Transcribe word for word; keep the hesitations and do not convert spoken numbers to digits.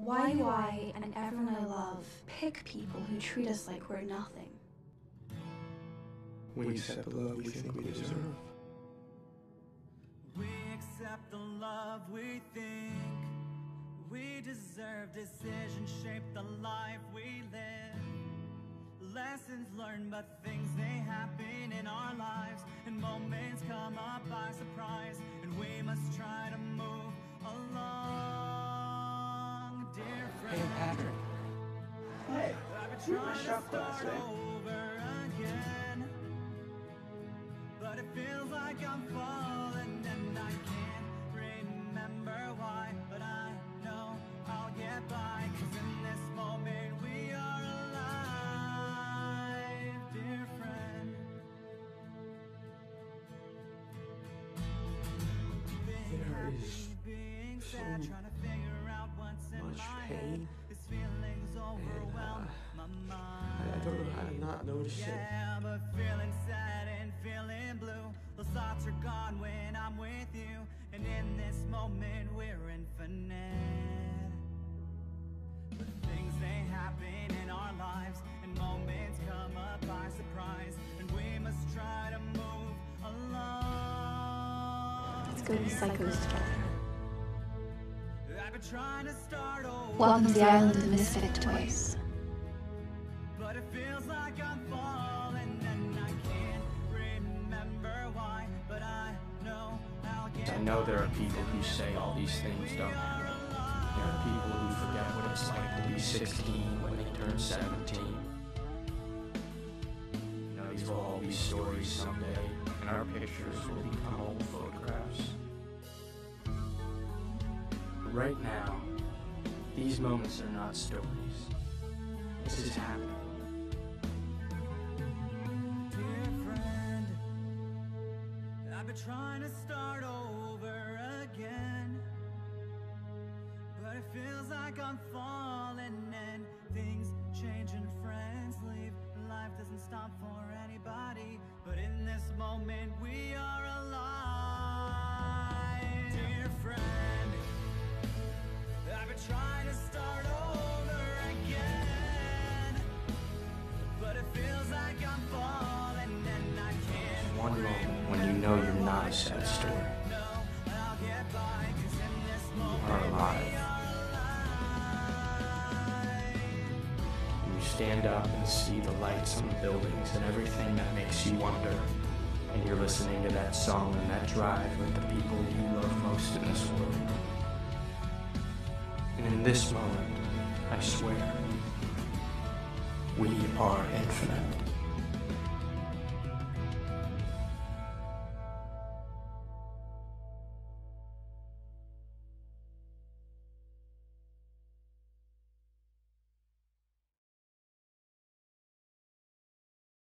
Why do I and everyone I love pick people who treat us like we're nothing? We accept the love we think we deserve. We accept the love we think we deserve. Decisions shape the life we live. Lessons learned, but things they happen in our lives, and moments come up by surprise, and we must try to move along. Dear friend, Hey, Patrick. Hey, I've been you're my trying to shop class, start eh? over again, but it feels like I'm falling and I can't remember why. But I know I'll get by, 'cause in this moment we are alive, dear friend. Being There happy, is being so sad, trying to figure out what's in much my pain, head. These feelings overwhelm my mind. I, I don't know how to not notice it. Yeah, but feeling sad and feeling blue, those thoughts are gone when I'm with you. And in this moment we're infinite. But things they happen in our lives, and moments come up by surprise, and we must try to move along. Let's go to Psychos together. I've been trying to start over. Welcome to the island of misfit toys. But it feels like I'm falling and I can't remember why. But I know I'll get I know there are people who say all these things don't happen. There are people who forget what it's like to be sixteen when they turn seventeen. You know, these will all be stories someday, and our pictures will become old photographs. But right now, these moments are not stories. This is happening. Dear friend, I've been trying to start over again, but it feels like I'm falling and things change and friends leave. Life doesn't stop for anybody, but in this moment we are alive. Dear friend, I've been trying to start over again, but it feels like I'm falling and I can't. One moment when you know you're not a sad story. I'll get by, 'cause in this You moment are alive. You stand up and see the lights on the buildings and everything that makes you wonder. And you're listening to that song and that drive with the people you love most in this world. And in this moment, I swear, we are infinite.